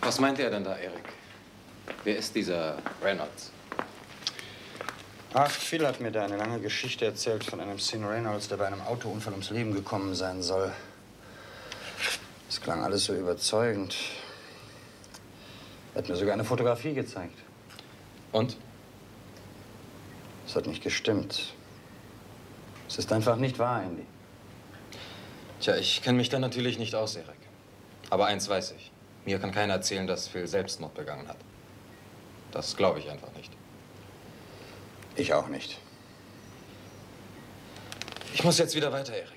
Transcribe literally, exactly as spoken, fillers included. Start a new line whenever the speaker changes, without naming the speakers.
Was meint er denn da, Erik? Wer ist dieser Reynolds?
Ach, Phil hat mir da eine lange Geschichte erzählt von einem Sean Reynolds, der bei einem Autounfall ums Leben gekommen sein soll. Das klang alles so überzeugend. Er hat mir sogar eine Fotografie gezeigt.
Und?
Es hat nicht gestimmt. Es ist einfach nicht wahr, Andy.
Tja, ich kenne mich da natürlich nicht aus, Erik. Aber eins weiß ich. Mir kann keiner erzählen, dass Phil Selbstmord begangen hat. Das glaube ich einfach nicht.
Ich auch nicht.
Ich muss jetzt wieder weiter, Erik.